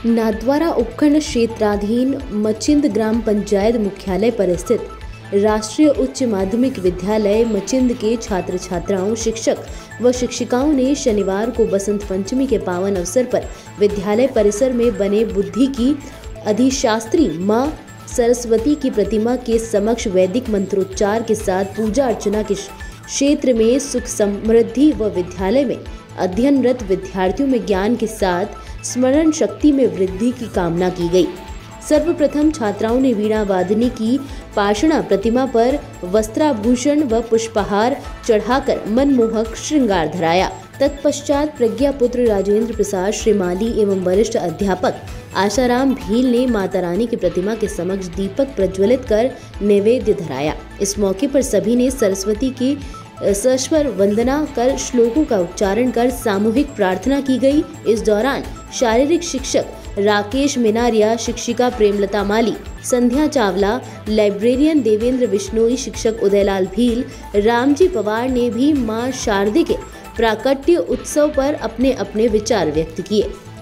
नाथद्वारा उपखंड क्षेत्राधीन मचिंद ग्राम पंचायत मुख्यालय पर स्थित राष्ट्रीय उच्च माध्यमिक विद्यालय मचिंद के छात्र छात्राओं, शिक्षक व शिक्षिकाओं ने शनिवार को बसंत पंचमी के पावन अवसर पर विद्यालय परिसर में बने बुद्धि की अधिशास्त्री मां सरस्वती की प्रतिमा के समक्ष वैदिक मंत्रोच्चार के साथ पूजा अर्चना के क्षेत्र में सुख समृद्धि व विद्यालय में अध्ययनरत विद्यार्थियों में ज्ञान के साथ स्मरण शक्ति में वृद्धि की कामना की गई। सर्वप्रथम छात्राओं ने वीणा वादनी की पाषाण प्रतिमा पर वस्त्राभूषण व पुष्पहार चढ़ाकर मनमोहक श्रृंगार धराया। तत्पश्चात प्रज्ञा पुत्र राजेंद्र प्रसाद श्रीमाली एवं वरिष्ठ अध्यापक आशाराम भील ने माता रानी की प्रतिमा के समक्ष दीपक प्रज्वलित कर नैवेद्य धराया। इस मौके पर सभी ने सरस्वती की सस्वर वंदना कर श्लोकों का उच्चारण कर सामूहिक प्रार्थना की गई। इस दौरान शारीरिक शिक्षक राकेश मिनारिया, शिक्षिका प्रेमलता माली, संध्या चावला, लाइब्रेरियन देवेंद्र बिश्नोई, शिक्षक उदयलाल भील, रामजी पवार ने भी मां शारदे के प्राकट्य उत्सव पर अपने अपने विचार व्यक्त किए।